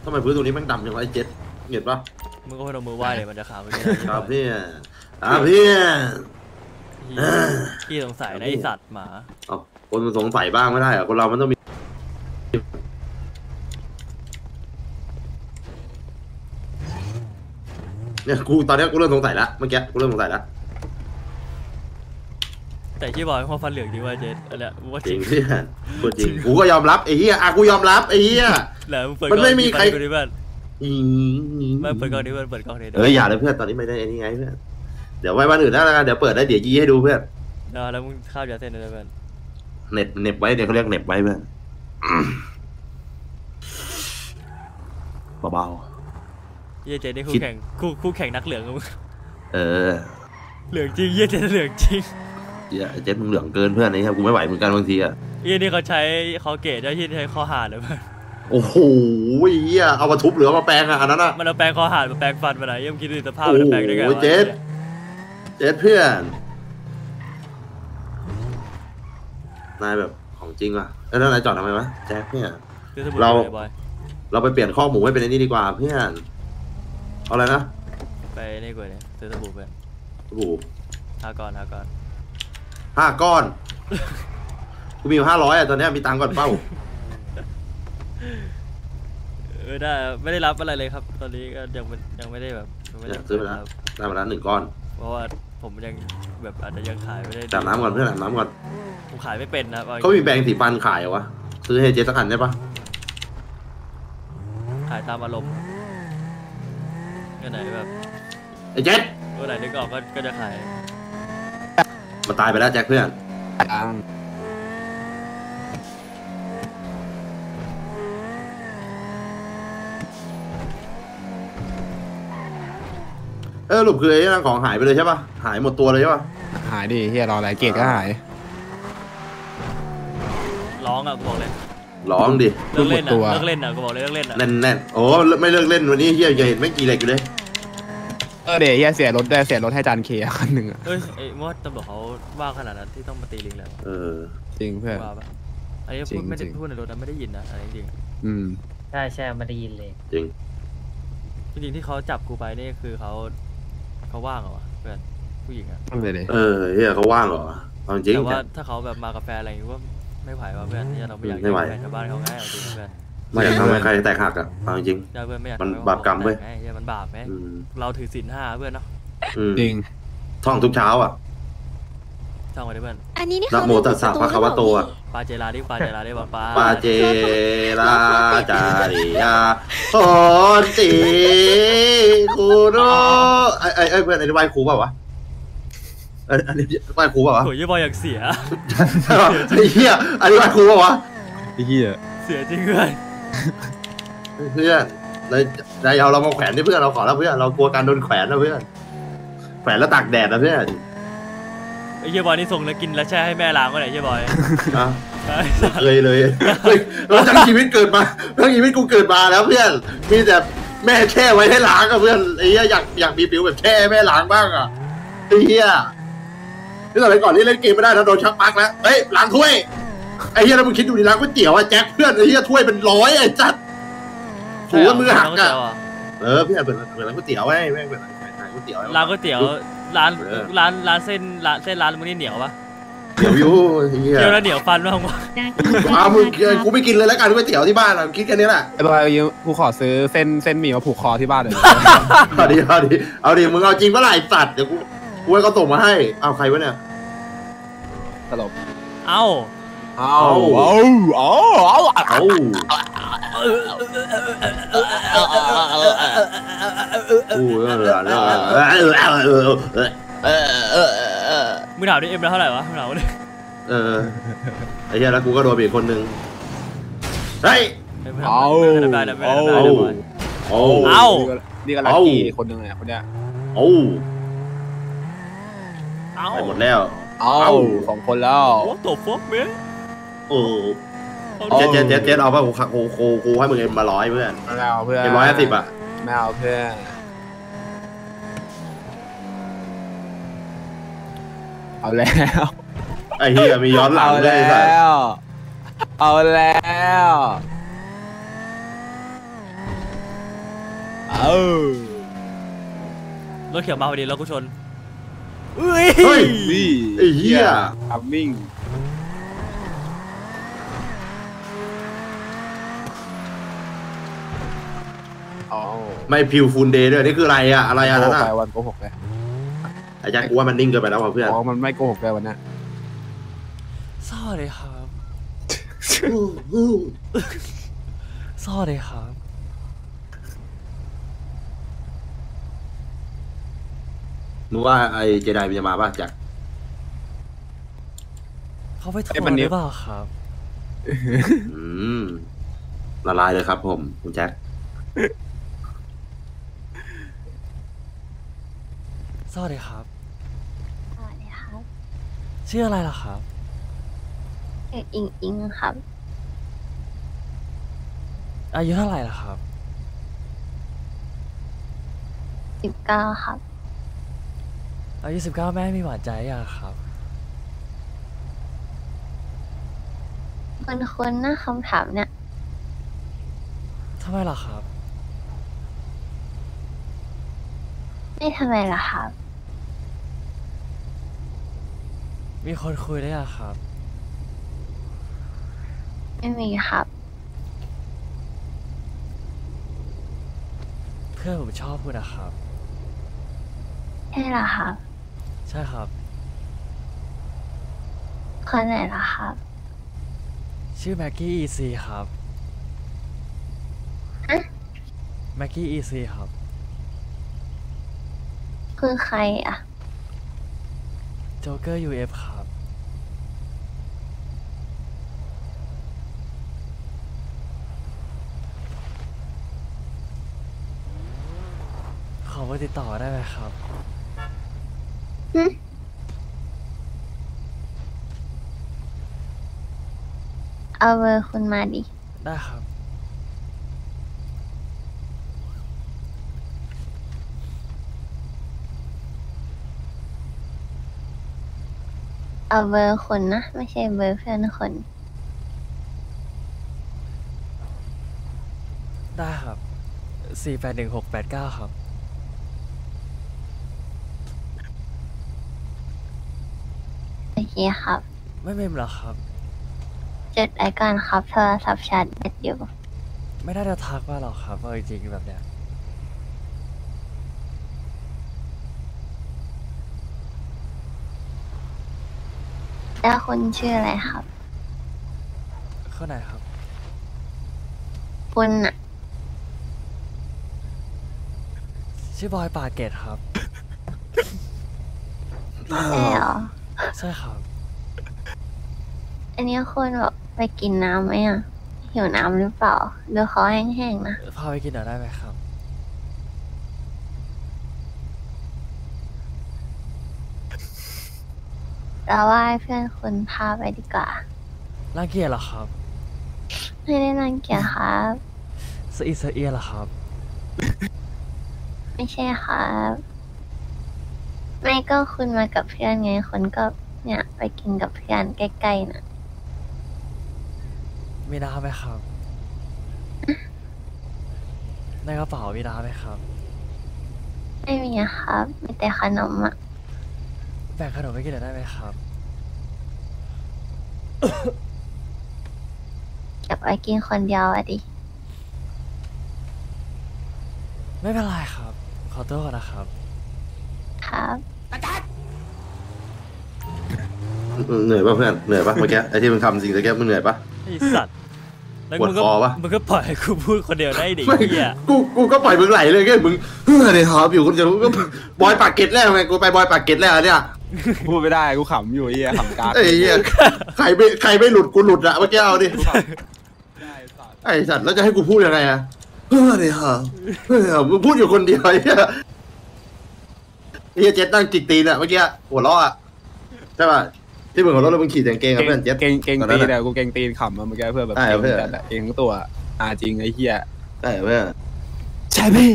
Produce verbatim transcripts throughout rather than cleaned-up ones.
ทำไมพื้นตรงนี้แม่งดำจังวะไอ้เจ็ดเห็นปะมึงก็พนมมือไหว้เลยมันจะขาวไปได้ครับพี่อ่ะพี่พี่สงสัยนะไอสัตว์หมาเอาคนมันสงสัยบ้างไม่ได้เหรอคนเรามันต้องมีเนี่ยกูตอนนี้กูเริ่มสงสัยแล้วเมื่อกี้กูเริ่มสงสัยแล้วแต่ที่บอกว่าฟันเหลืองจริงว่าเจ๊อะไรว่าจริงเพื่อนพูดจริงกูก็ยอมรับไอ้เหี้ยอ่ะกูยอมรับไอ้เหี้ยมันไม่มีใครเพื่อนไม่เปิดกล้องนี้เพื่อนเปิดกล้องนี้เอออย่าเลยเพื่อนตอนนี้ไม่ได้ไอ้นี่ไงเพื่อนเดี๋ยวไว้วันอื่นได้แล้วกันเดี๋ยวเปิดได้เดี๋ยวยีให้ดูเพื่อนแล้วมึงข้าวยาเส้นเลยเพื่อนเน็บเน็บไว้เดี๋ยวเขาเรียกเน็บไว้เพื่อนเบาๆเยี่ยเจ๊นี่คู่แข่งคู่คู่แข่งนักเหลืองมึงเออเหลืองจริงเยี่ยเจ๊เหลืองจริงเยี่ยเจ๊มึงเหลืองเกินเพื่อนนี่ครับกูไม่ไหวเหมือนกันบางทีอ่ะเยี่ยนี่เขาใช้เขาเกตได้ที่ใช้ข้อหาเลยเพื่อนโอ้โหเยี่ยเอามาทุบหรือเอามาแปลงอะอันนั้นอะมันเอาแปลงข้อหามาแปลงฟันมาไหนยังคิดดูสภาพมันแปลงได้ไงโอ้เจ๊เจ๊เพื่อนนายแบบของจริงว่ะแล้วนายจอดทำไมวะแจ๊คเนี่ยเราเราไปเปลี่ยนข้อหมูให้เป็นไอ้นี่ดีกว่าเพื่อนเอาอะไรนะไปนี่กูเนี่ยซื้อสบู่เพื่อนสบู่ห้าก้อนห้าก้อนห้าก้อนกูมีอยู่ห้าร้อยอะตอนนี้มีตังค์ก่อนเป้าเออได้ไม่ได้รับอะไรเลยครับตอนนี้ก็ยังยังไม่ได้แบบไม่ได้ซื้อมาแล้วได้มาแล้วหนึ่งก้อนเพราะว่าผมยังแบบอาจจะยังขายไม่ได้จับน้ำก่อนเพื่อนจับน้ำก่อนผมขายไม่เป็นนะเขามีแบงค์สีฟันขายเหรอวะซื้อให้เจ๊สักอันได้ปะขายตามอารมณ์ก็ไหนแบบไอ้เจ๊ตัวไหนนึกออกก็ก็จะขายมาตายไปแล้วแจ็คเพื่อนเออหลุดคือไอ้นั่งของหายไปเลยใช่ปะหายหมดตัวเลยใช่ปะหายดิเฮียรออะไรเกตก็หายร้องอ่ะกูบอกเลยร้องดิเลิกเล่นอ่ะเลิกเล่นอ่ะกูบอกเลยเลิกเล่นอ่ะแน่นแน่นโอ้ไม่เลิกเล่นวันนี้เฮียยังเห็นไม่กี่เหล็กอยู่เลยเออเดี๋ยวเฮียเสียรถได้เสียรถให้จานเคคันหนึ่งอ่ะเอ้ยไอ้มอดตำรวจเขาว่าขนาดนั้นที่ต้องมาตีลิงแล้วเออจริงเพื่อนอันนี้พูดไม่ได้พูดในรถนะไม่ได้ยินนะอะไรจริงอืมใช่ใช่ไม่ได้ยินเลยจริงจริงที่เขาจับกูไปนี่คือเขาเขาว่างเหรอเพื่อนผู้หญิงอ่ะเออเฮียเขาว่างเหรอจริงแต่ว่าถ้าเขาแบบมากาแฟอะไรอย่างงี้ว่าไม่ไหวว่ะเพื่อนที่เราไม่อยากให้ชาวบ้านเขาง่ายจริงเพื่อนไม่อยากทำให้ใครแตกหักอ่ะจริงมันบาปกรรมเว้ยมันบาปไหมเราถือศีลห้าเพื่อนเนาะจริงท่องทุกเช้าอ่ะท่องไปดิเพื่อนอันนี้นี่นะโมตัสสะภะคะวะโตอ่ะปาเจราดิปาเจราดิบอลปาปาเจราจาริยาโอนติคุโรไอ้ไอ้เพื่อนไอ้ไหว้ครูเปล่าวะอันนี้ไหว้ครูเปล่าวะโหยบอยอยากเสียไอ้เหี้ยอันนี้ไหว้ครูเปล่าวะไอ้เหี้ยเสียจริงเพื่อนเพื่อนเลยได้เอาเรามาแขวนที่เพื่อนเราขอแล้วเพื่อนเรากลัวการโดนแขวนนะเพื่อนแขวนแล้วตากแดดนะเพื่อนไอ้เหี้ยบอยนี่ส่งแล้วกินแล้วแช่ให้แม่ล้างก็ไหนเหี้ยบอยอ่ะเลยเลยเราทั้งชีวิตเกิดมาทั้งชีวิตกูเกิดมาแล้วเพื่อนมีแต่แม่แช่ไว้ให้ล้างกับเพื่อนไอ้เหี้ยอยากอยากมีผิวแบบแช่แม่ล้างบ้างอ่ะไอ้เหี้ยนี่สมัยก่อนนี่เล่นเกมไม่ได้ถ้าโดนชักปักแล้วเฮ้ยล้างถ้วยไอ้เหี้ยแล้วมึงคิดดูดิล้างก๋วยเตี๋ยวอ่ะแจ็คเพื่อนไอ้เหี้ยถ้วยเป็นร้อยไอ้จัดถูมือหักอ่ะเออพี่เป็นเป็นร้านก๋วยเตี๋ยวไอ้แม่งเป็นร้านก๋วยเตี๋ยวร้านก๋วยเตี๋ยวร้านร้านร้านเส้นร้านเส้นร้านมึงนี่เหนียวปะเหนียวอยู่เหี้ยเดี๋ยวแล้วเหนียวฟันบ้างวะอ้าวมึงกูไม่กินเลยแล้วกันก๋วยเตี๋ยวที่บ้านเราคิดแค่นี้แหละไอ้บอยกูขอซื้อเส้นเส้นหมี่มาผูกคอที่บ้านเลยเอาดิเอาดิเอาดิมึงเอาจริงเมื่อไหร่สัตว์เดี๋ยวกูกูให้เขาส่งมาให้เอาใครวะเนี่ยตลกเอ้าเอาเอาเอาเอาเอามึงถามดิเอ็มแล้วเท่าไหร่วะมึงถามดิเออไอ้เหี้ยแล้วกูก็โดนอีกคนนึงเฮ้ยเอาเอาเอาเอานี่ก็ลัคกี้คนนึงไงคนเนี้ยเอาเอาไปหมดแล้วเอาสองคนแล้วโอ้ตบฟกเม้ยโอ้เจ๊เจ๊เจ๊เจ๊เอาป่ะกูกูกูกูให้มึงเอ็มมาร้อยเพื่อนไม่เอาเพื่อนเอ็มร้อยห้าสิบอ่ะไม่เอาเพื่อนเอาแล้วไอ้เหี้ยมีย้อนหลังด้วยเอาแล้วเอาแล้วเออรถเขียวมาพอดีแล้วกูชนเฮ้ยเฮ้ยนี่ไอ้เหี้ยทัมมิ่งอ๋อไม่พิวฟูลเดย์ด้วยนี่คืออะไรอะอะไรอะนั่นโกหกอะไปวันโกหกเลยไอ้แจ็คกูว่ามันนิ่งเกินไปแล้วว่ะเพื่อนอ๋อมันไม่โกหกเลยวันนั้นสวัสดีครับสวัสดีครับมึงว่าไอ้เจไดมันจะมาป่ะแจ็คเขาไปทวงหรือเปล่าครับอืมละลายเลยครับผมคุณแจ็คสวัสดีครับสวัสดีครับชื่ออะไรล่ะครับเอกอิงอิงครับอายุเท่าไหร่ล่ะครับสิบเก้าครับอายุสิบเก้าแม่มีหวานใจยังครับคนคนๆนะคำถามเนี่ยทำไมล่ะครับไม่ทำไมล่ะครับมีคนคุยได้ยังครับไม่มีครับเพื่อนผมชอบคุณนะครับใช่เหรอครับใช่ครับคนไหนล่ะครับชื่อแม็กกี้อีซีครับฮะแม็กกี้อีซีครับคือใครอ่ะโจ๊กเกอร์ยูเอฟครับ ขอเบอร์ติดต่อได้ไหมครับเอาเบอร์คุณมาดิได้ครับเอาเบอร์คนนะ ไม่ใช่เบอร์เพื่อนคนได้ครับ สี่แปดหนึ่งหกแปดเก้าครับโอเคครับไม่เมมเหรอครับจดไอก่อนครับโทรศัพท์ชาร์จแบตอยู่ไม่ได้จะทักมาหรอกครับเอาจริงๆแบบเนี้ยแล้วคุณชื่ออะไรครับข้อไหนครับคุณอะชื่อบอยปากเกตครับใช่เหรอใช่ครับอันนี้คุณแบบไปกินน้ำไหมอ่ะ หิวน้ำหรือเปล่าดูเขาแห้งๆนะพาไปกินหน่อยได้ไหมครับเราว่าให้เพื่อนคุณพาไปดีกว่ารังเกียจเหรอครับไม่ได้รังเกียจครับสะอิดสะเอียนเหรอครับไม่ใช่ครับ ไม่ก็คุณมากับเพื่อนไงคนก็เนี่ยไปกินกับเพื่อนใกล้ๆนะมีน้ำไหมครับ ในกระเป๋ามีน้ำไหมครับไม่มีอะครับมีแต่ขนมอะแบ่งขนมไปกินหน่อยได้ไหมครับเก็บไว้กินคนเดียวอะดิไม่เป็นไรครับ ขอตัวก่อนนะครับครับเหนื่อยป่ะเพื่อนเหนื่อยป่ะเมื่อกี้ไอ้ที่มึงทำสิ่งตะแกมึงเหนื่อยป่ะไอสัตว์ แล้วปวดมึงก็คอปะมึงก็ปล่อยให้กูพูดคนเดียวได้ดิไม่เฮียกูกูก็ปล่อยมึงไหลเลยแค่มึงเฮ้ยเดี๋ยวครับอยู่คนเดียวก็บอยปากเกร็ดแล้วไงกูไปบอยปากเกร็ดแล้วเนี่ยพูดไม่ได้กูขำอยู่ไอ้เหี้ยขำการไอ้เหี้ยใครไม่ใครไม่หลุดกูหลุดอะเมื่อกี้เอาดิได้สัตว์ไอ้สัตว์แล้วจะให้กูพูดยังไงอะเฮ้ยเดี๋ยวครับเฮ้ยมึงพูดอยู่คนเดียวไอ้เหี้ยไอ้เหี้ยเจ็ดนั่งจิกตีนอะเมื่อกี้หัวเราะอะใช่ป่ะที่มึงหัวเราะแล้วมึงขี่แต่งเกงกับเพื่อนเจ็ดเก่งเก่งตอนตีนั้นนอะอะกูเก่งตีนขำอะเมื่อกี้เพื่อแบบใช่เก่งเพื่อนจัดอะเก่งทั้งตัวอ่าจริงไอ้เหี้ยใช่เพื่อนใช่เพื่อน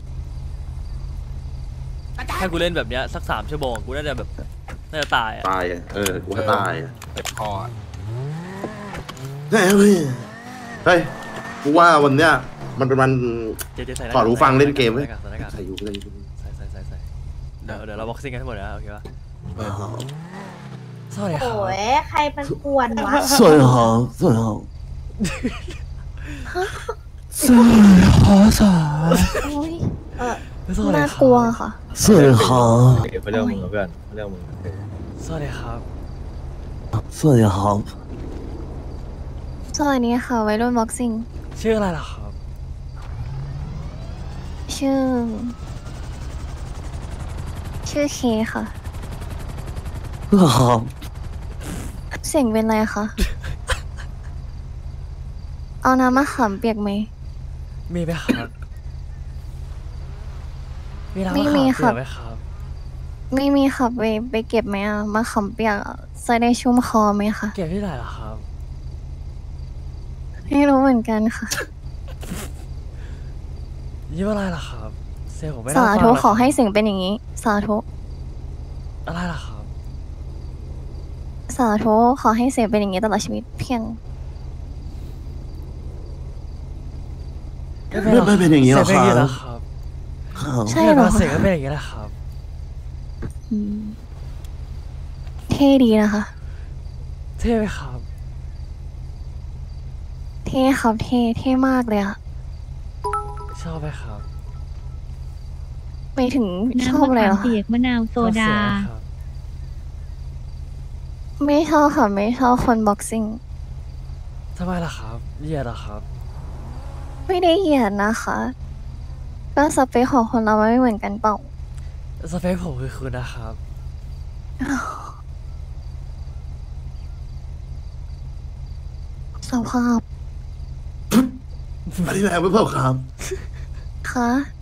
ถ้ากูเล่นแบบเนี้ยสักสามชั่วโมงกูน่าจะแบบน่าจะตายอ่ะตายอะเออกูก็ตายอะเจ็บคออะใช่เพื่อนเฮ้ยกูว่าวันเนี้ยมันเป็นวันเจเจใส่หน้าถอดหูฟังเล่นเกมใส่เว้หยน้ากากใส่หน้ากากใส่อยู่ใส่อยู่ใส่ใส่ใส่ใส่เดี๋ยวเดี๋ยวเราบ็อกซิ่งกันทั้งหมดนะโอเคปะเออสวัสดีครับโอ้ยใครมันกวนวะสวัสดีครับสวัสดีครับสวัสดีครับสวัสดีโอ้ยเออสวัสดีน่าครับกลัวค่ะสวัสดีครับเก็บไปเรื่องมึงเพื่อนเรื่องมึงสวัสดีครับสวัสดีครับสวัสดีค่ะวัยรุ่นบ็อกซิ่งชื่ออะไรล่ะครับชื่อ ชื่อเคค่ะครับเสียงเป็นไรคะ เอาน้ำมะขามเปียกไหมมีไหมครับมีน้ำไม่มะมีขามครัเปียบกไหมครับไม่มีค่ะไปไปเก็บไหมอ่ะมะขามเปียกอะจะได้ชุ่มคอไหมคะเก็บที่ไหนล่ะครับไม่รู้เหมือนกันค่ะยี่ว่าอะไรล่ะครับเสียงผมไม่น่สาฟังธุเลยขอให้เสียงเป็นอย่างนี้ สาธุอะไรล่ะครับสาธุขอให้เสียงเป็นอย่างนี้ตลอดชีวิตเพียงไม่ไม่เป็นอย่างนี้หรอกเสียงเป็นอย่างนี้คเหรรัอบ ครับครับใช่เหรอเสียงก็เป็นอย่างนี้แหละครับอืมเท่ดีนะคะเท่ไหมครับเท่ครับเท่เท่มากเลยอะชอบไหมครับไปถึงชอบอะไรเหรอน้ำมะขามเปียกมะนาวโซดาชอบเสียงไหมครับไม่ชอบค่ะไม่ชอบคนบ็อกซิ่งทำไมล่ะครับเหยียดเหรอครับไม่ได้เหยียดนะคะ ก็สเปคของคนเราไม่เหมือนกันเปล่าสเปคผมคือคุณนะครับสภาพอันนี้แรงไม่เปล่าครับคะ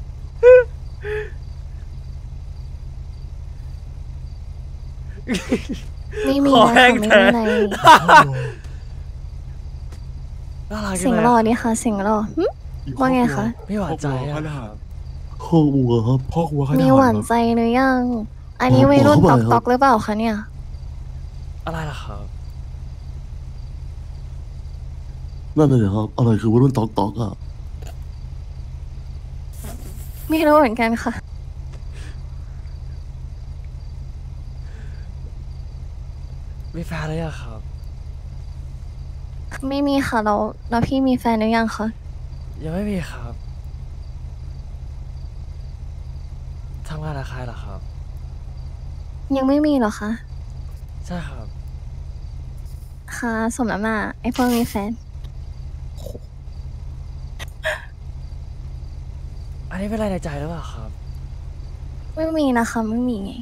ไม่มีขอนะแห้คะงไม่แทมีนอะไรน่ารักจัเสียงเลยหล่อดีค่ะเสียงหล่อหึว่าไงคะไม่หวานใจอะครับพ่อวัวครับพ่อวัวมีหวานใจหรือยัง อันนี้วัยรุ่นโอ้ตโหอกตอกหรือเปล่าคะเนี่ยอะไรล่ะครับนั่นเลยครับอะไรคือวัยรุ่นตอกตอกอ่ะไม่รู้เหมือนกันค่ะมีแฟนหรือยังครับไม่มีค่ะเราเราพี่มีแฟนหรือยังคะยังไม่มีครับทำงานกับใครเหรอครับยังไม่มีเหรอคะใช่ครับค่ะสมน้ำหน้าไอ้พวกมีแฟนอันนี้เป็นอะไรในใจหรือเปล่าครับไม่มีนะคะไม่มีไง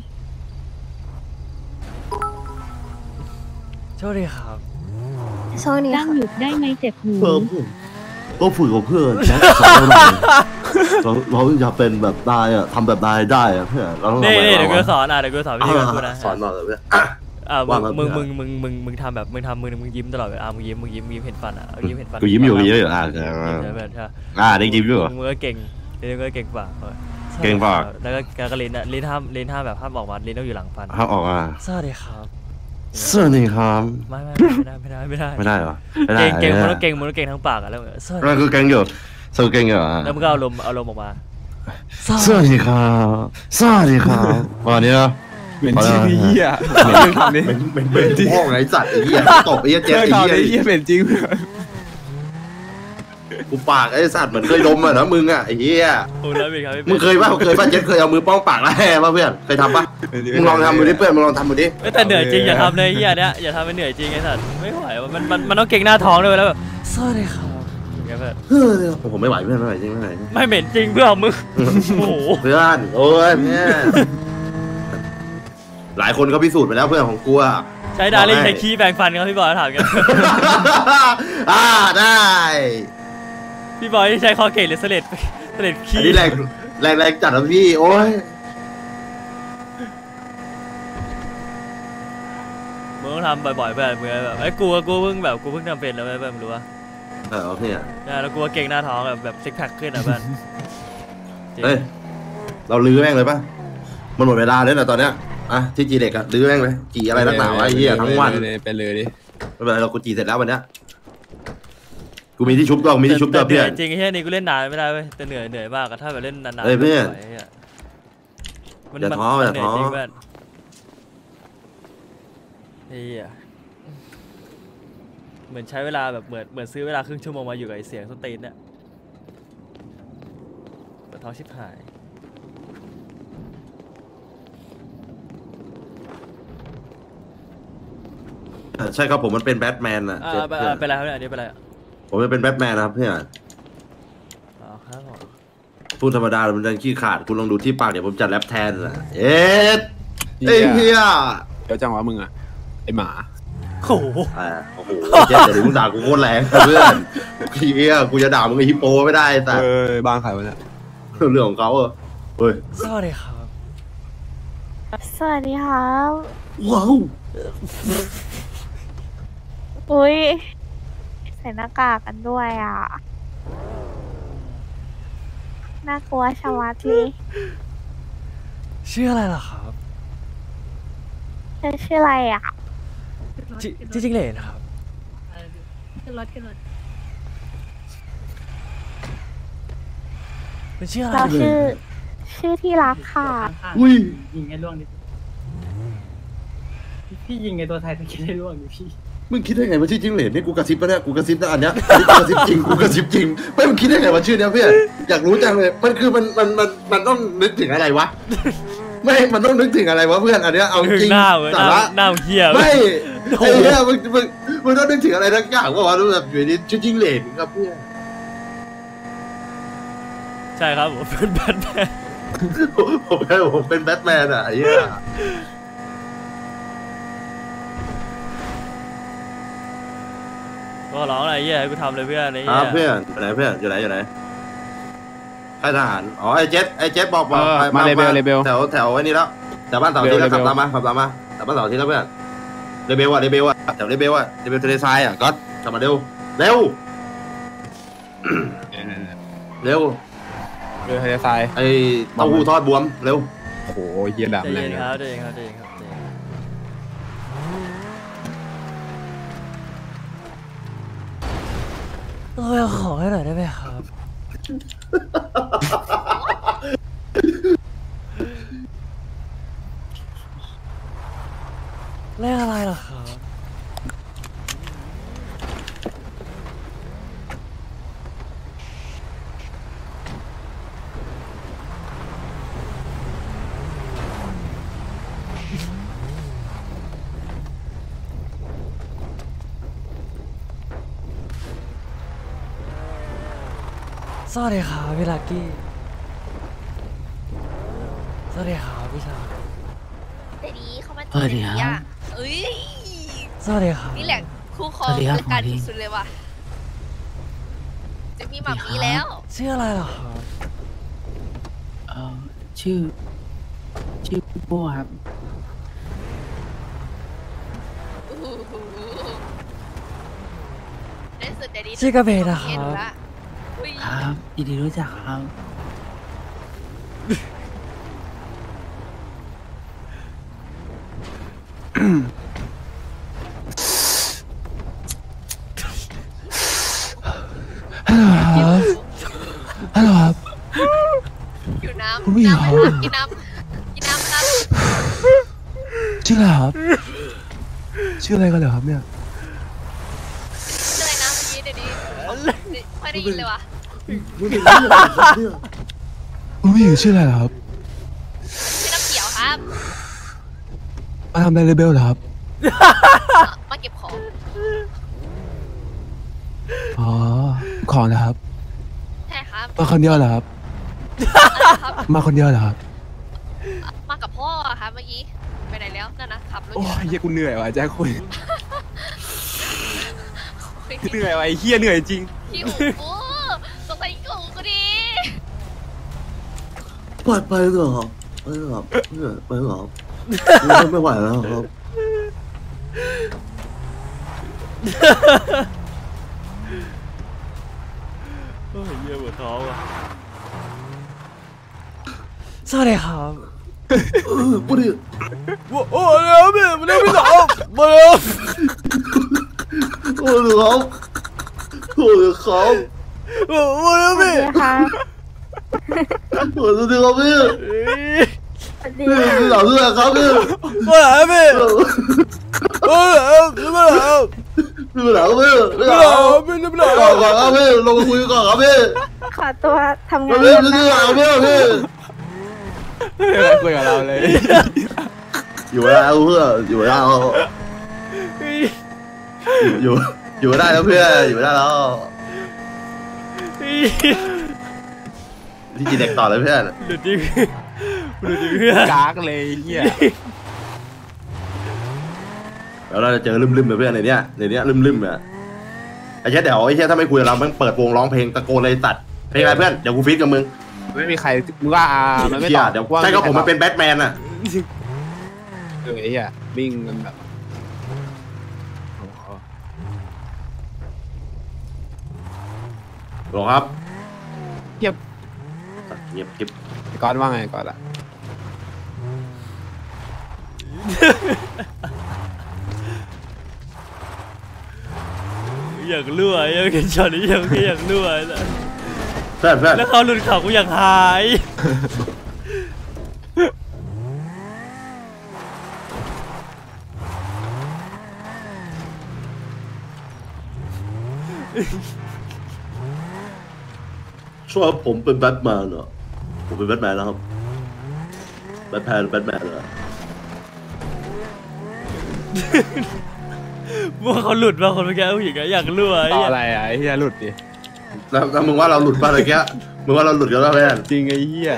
โชคดีครับโชคดีตั้งค่ะหยุดได้ไหมเจ็บหูเพิ่มก็ฝึกกับเพื่อนแจ็คสอนเราหน่อยเราเราอยากเป็นแบบนายอ่ะทำแบบนายได้อ่ะเพื่อนเราต้องทำนี่แบบนี่เดี๋ยวกูเราสอนอ่ะเดี๋ยวกูสอนวิธีการพูดนะสอนหน่อยเลยเพื่อนอ่ามึว่าง มามึงเพื่มึอนงมึงมึงมึงทำแบบมึงทำมึงมึงยิ้มตลอดเวลามึงยิ้มมึงยิ้มมึงยิ้มเห็นฟันอ่ะเอายิ้มเห็นฟันกูยิ้มอยู่กูยิ้มอยู่อ่ะยิ้มอยู่แบบใช่อ่าได้ยิ้มอยู่มึงก็เก่งเรียนก็เก่งกว่าออเก่งกว่าแล้วก็แล้วก็ลิ้นอ่ะลิ้นห้ามลิ้นห้ามแบบห้ามออกมาลิ้นต้องอยู่หลังฟันห้ามออกอ่ะสวัสดีครับสวัสดีครับไม่ไม่ไม่ได้ไม่ได้ไม่ได้ไม่ได้เหรอไม่ได้เก่งเก่งมันไม่ต้องได้เก่งมันต้องเก่งทั้งปากอ่ะแล้วสวัสดีแล้วคือเก่งอยู่สู้เก่งอยู่อ่ะแล้วมึงก็เอาลมเอาลมออกมาสวัสดีครับสวัสดีครับวันนี้เหม็นจริงไอ้เหี้ยเหม็นทำนี่เป็นเป็นเป็นพ่อไงสัตว์ไอ้เหี้ยตบไอ้เหี้ยเจ๊เรื่องไอ้ทำเหี้ยไอ้เหี้ยเหม็นจริงกูปากไอ้สัตว์เหมือนเคยดมอ่ะนะมึงอ่ะไอ้เหี้ยโอ้แล้วเป็นครับพี่มึงเคยป่ะเคยป่ะเจ๊เคยเอามือป้องปากแล้วแห่ป่ะเพื่อนเคยทำป่ะมึงลองทำดูดิเพื่อนมึงลองทำดูดิเอ้ยแต่เหนื่อยจริงอย่าทำเลยเฮียเนี้ยอย่าทำเป็นเหนื่อยจริงไอ้สัตว์ไม่ไหวว่ะมันมันมันต้องเก่งหน้าท้องด้วยแล้วแบบสวัสดีครับอย่างเงี้ยแบบผมไม่ไหวเพื่อนไม่ไหวจริงไม่ไหวไม่เหม็นจริงเพื่อนมึงโอ้โหเพื่อนโอ้ยเนี่ยหลายคนก็พิสูจน์ไปแล้วเพื่อนของกูอ่ะใช้ดาริ่งใช้ขี้แปรงฟันครับพี่บอยถามกันอ่าได้พี่บอยที่ใช้คอเกตหรือสเลดสเลดอัขี้นนี้แรงแรงแรงจัดนะพี่โอ้ยมึงต้องทำบ่อยๆแบบมึงแบบไอ้กูกูเพิ่งแบบกูเพิ่งทำเป็นแล้วแบบมึงรู้ป่ะเออเนี่ยใช่แล้วกูก็เก่งหน้าท้องแบบแบบซิกแพคขึ้นอ่ะเพื่อนจริงเฮ้ยเราลื้อแม่งเลยป่ะมันหมดเวลาแล้วนะตอนเนี้ยอ่ะที่จีเด็กอะลื้อแม่งเลยจีอะไรนักหนาวะไอ้เหี้ยทั้งวันไปเลยดิไม่เป็นไรเรากูจีเสร็จแล้ววันเนี้ยกูมีที่ชุบด้วยมีที่ชุบด้วยแต่เหนื่เพื่ออย นจริงไอ้เหี้ยนี่กูเล่นนานไม่ได้เว้ยแต่เหนื่อยเหนื่อยมากอะถ้าแบบเล่นนานๆเอ้ยเพื่อนไม่ไหวไหี้ยมันอย่ามันท้อมันอย่าเหนื่อยท้อจริงเพื่อนไอ้เหี้ยเหมือนใช้เวลาแบบเหมือนเหมือนซื้อเวลาครึ่งชั่วโมงมาอยู่กับไอ้เสียงสตรีนเนี่ยปวดท้องชิบหายใช่ครับผมมันเป็นแบทแมนอ่ะอ่าเจ็ดไปเพื่อนไปอะไรครับเนี่ยอันนี้ไปอะไรอ่ะผมมันเป็นแบทแมนนะครับเพื่อนอ๋อครับผมพูดธรรมดามันจะขี้ขาดคุณลองดูที่ปากเดี๋ยวผมจัดแรปแทนนะเอ็ดเอ้ยเฮียเดี๋ยวจังหวะมึงอะไอหมาโอ้โหอ่าโอ้โหเจ๊แต่เดี๋ยวมึงด่ากูโคตรแรงเพื่อนเฮียกูจะด่ามึงไอ้ฮิปโปไม่ได้แต่เออบ้านใครวะเนี่ยเรื่องของเขาเออเฮ้ยสวัสดีครับสวัสดีครับว้าวอุ้ยใส่หน้ากากกันด้วยอ่ะ น่ากลัวชะมัดเลยชื่ออะไรล่ะครับเธอชื่ออะไรอ่ะจิจิจิงเหลนครับขึ้นรถขึ้นรถเป็นชื่ออะไรเราชื่อ ชื่อที่รักค่ะอุ้ยยิงไอ้ล่วงดิพี่ยิงไอ้ตัวไทยตะกี้ได้ล่วงดิพี่มึงคิดได้ไงว่าชื่อจิ้งเหลนนี่กูกระซิบปะเนี่ยกูกระซิบนะอันเนี้ยอันนี้กูกระซิบจริงกูกระซิบจริงไม่มึงคิดได้ไงว่าชื่อเนี้ยเพื่อนอยากรู้จังเลยมันคือมันมันมันมันต้องนึกถึงอะไรวะไม่มันต้องนึกถึงอะไรวะเพื่อนอันเนี้ยเอาจริงหน้าเว้ยหสาน้าระหน้าเหี้ยเว้ไม่ยไอ้เหี้ยมึงมึงมึงต้องนึกถึงอะไรทั้งอย่างว่าว่าแบบอยู่ดีชื่อจิ้งเหลนครับเพื่อนใช่ครับผมเป็นแบทแมนผมเป็นผมเป็นแบทแมนอ่ะไอ้เหี้ยก็ร้องอะไรเหี้ยให้กูทำเลยเพื่อนไอ้คเหี้รับยเพื่อนอยู่ไหนเพื่อนอยู่ไหนอยู่ไหนค่ายทหารอ๋อไอ้เจ็ดไอ้เจ็ดบอกบอกเออไปมาเลเบลเลเบลแถวแถวไอ้นี่แล้วแถวบ้านเสาที่แล้วเลเบลขับตามมาขับตามมาแถวบ้านเสาที่แล้วเพื่อนเลเบลอะเลเบลอะแถวเลเบลอะเลเบลทะเลทรายอะก็กลับมาเร็วเร็วเร็วเรือทะเลทรายไอ้เต้าหู้ทอดบวมเร็วโอ้โหเฮียใจดำแรเย็งนเลยครับใจเย็นครับใจเย็นครับใจเย็นเออขอให้หน่อยได้ไหมครับเลขอะไรเหรอครับสวัสดีครับพี่ลักกี้สวัสดีครับพี่ชายแต่ดีเขามาสวัสดีครับเอ้ยสวัสดีครับนี่แหละคู่ครอสวังสดีครับเกิดการหมอดีที่สุดเลยว่ะ จะมีหมัมมีแล้วชื่ออะไรเหรอครับเออชื่อ ชื่อโบ้ครับอู้หูในสุดแต่ดีชื่อกระเบนนะคเห็นรับละอุ้ยครับยินดีรู้จักครับ ฮัลโหลครับ ฮัลโหลครับอยู่น้ผมไม่ำอยากน้ำไหมครับกินน้ำกินน้ำน้ำชื่ออะไรครับ ชื่ออะไรกันเหรอครับเนี่ยชื่ออะไรนะเมื่อกี้เดี๋ยวนี้ไม่ได้ยินเลยว่ะมึงเป็นเรื่องอะไรเนี่ยคุณผู้หญิงชื่ออะไรเหรอครับชื่อน้ำเขียวครับมาทำอะไรเลเบลเหรอครับมาเก็บของอ๋อ ของนะครับใช่ครับมาคนเดียวเหรอครับอะไรครับมาคนเดียวเหรอครับมากับพ่ออะครับเมื่อกี้ไปไหนแล้วนั่นนะขับรถอโอ้ยู่ยเฮียกูเหนื่อยว่ะแจ็คคุยคุยเหนื่อยว่ะไอ้เฮียเหนื่อยจริงพี่หูกูสงสัยกูกูดิไปไปเถอะครับไปเถอะครับเพื่อนไปเถอะครับไม่ไหวแล้วครับโอ้ยเยี่ยปวดท้องว่ะสวัสดีครับเออพูดดิโอ้ยแล้วพี่มาเร็วพี่สาวมาเร็วโอ้ยครับโโอ้ยครับโอ้โหแล้วพี่ค่ะโอ้ยดูดิครับพี่สวัสดีพี่ค่ะพี่หลับด้วยครับพี่มาหาพี่โอ้ยมาหาพี่หลับพี่พี่หมาลัหาบพี่มาหาก่อนก่อนครับพี่ลงมาคุยก่อนครับพี่ขอตัวทำงานพี่ก่อนพี่นะหลับพี่พี่คุยกับเราเลยอยู่แล้วเพื่อนอยู่แล้วอยู่อยู่ได้แล้วเพื่อนอยู่ได้แล้วที่จีเด็กต่อเลยเพื่อนหลุดดิหลุดดิเพื่อนกากเลยเหี้ยแล้วเราจะเจอลืมๆแบบเพื่อนในเนี้ยในเนี้ยลืมๆอ่ะไอ้แค่เดี๋ยวไอ้แค่ถ้าไม่คุยกับเรามันเปิดวงร้องเพลงตะโกนเลยตัดเพลงอะไรเพื่อนเดี๋ยวกูฟีดกับมึงไม่มีใครมึงว่าอ่ามันไม่ตอบเดี๋ยวใช่ก็ผมมันเป็นแบทแมนอ่ะเออไอ้เหี้ยวิ่งกันแบบหรอครับเงียบเงียบกิ๊บก่อนว่าไงก่อนอะอยากรั่วอยากเห็นช็อตนี้อยากอยากรั่วเพื่อนเพื่อนแล้วเขาหลุดเขากูอยากหายช่วยผมเป็นแบทแมนเหรอผมเป็นแบทแมนแล้วครับแบทแมนแบทแมนเหรอว่าเขาหลุดมาคนเมื่อกี้ผู้หญิงอยากรั่วต่ออะไรอ่ะไอ้เหี้ยหลุดดิแล้วแล้วมึงว่าเราหลุดป่ะอะไรแกมึงว่าเราหลุดกันแล้วเพื่อนจริงไอ้เหี้ย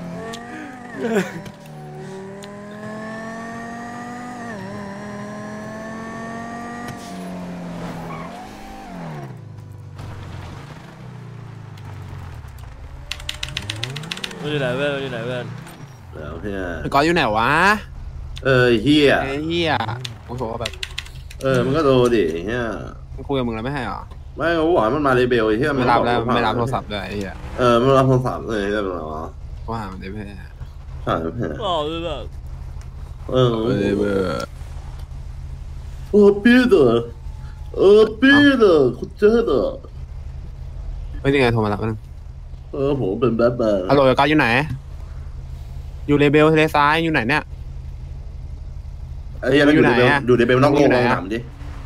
มันอยู่ไหนเพื่อนมันอยู่ไหนเพื่อนแล้วเพื่อนก่อนอยู่ไหนวะเออเฮียไอ้เหี้ยโอ้โหแบบเออมันก็โดนดิเฮียมันคุยกับมึงแล้วไม่ให้หรอไม่เขาหวานมันมาเลเบลไอ้เฮียไม่รับแล้วไม่รับโทรศัพท์ด้วยไอ้เหี้ยเออไม่รับโทรศัพท์เลยได้เป็นไรวะก็หามันได้เพื่อนใช่เพื่อนบอกเลยแบบเออเออเบอร์โอ้ปีเตอร์เออปีเตอร์คุณเจอเตอร์เฮ้ยยังไงโทรมาแล้วนึงเออผมเป็นแบทแมนฮัลโหลก่อนอยู่ไหน อยู่เลเบลทะเลทรายอยู่ไหนเนี่ยไอ้เฮียแล้วอยู่ในเบลอยู่ในเบลนอกโลกลองถามดิ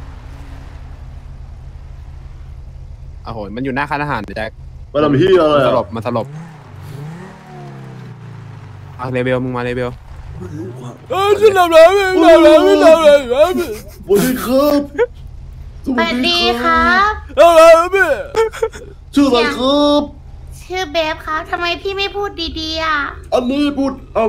โอ้โหมันอยู่หน้าค่ายทหารแจ็คว่าเราเฮียอะไรมันสลอ่ะบมันสลบอ่ะเลเบลมึงมาเลเบลเออฉันทำอะไรไม่ทำอะไรไม่ทำอะไรไม่สวัสดีครับสวัสดีครับทำอะไรไม่ชื่ออะไรครับชื่อเบฟครับทำไมพี่ไม่พูดดีๆอ่ะอันนี้พูดเอา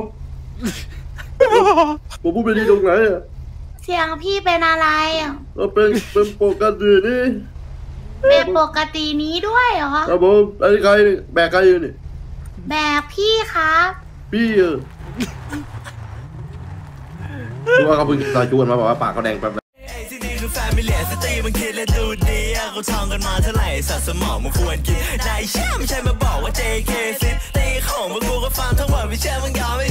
ผมพูดไปดีตรงไหนอ่ะเสียงพี่เป็นอะไรอ่ะเราเป็นเป็นปกตินี่เป็นปกตินี้ด้วยเหรอครับผมอันนี้ใครแบกใครอยู่นี่แบบพี่ครับพี่เออคือว่าเขาเพิ่งตาชวนมาบอกว่าปากเขาแดงแป๊บที่นี่คือแฟมิเลียสตรีมันคิดและดูดีเขาท่องกันมาเท่าไหร่สัตว์สมองมันควรกินนายเชื่อไม่ใช่มาบอกว่า เจ เค ซิตี้ของพวกกูก็ฟังทั้งหมดไม่เชื่อมึงยอมไม่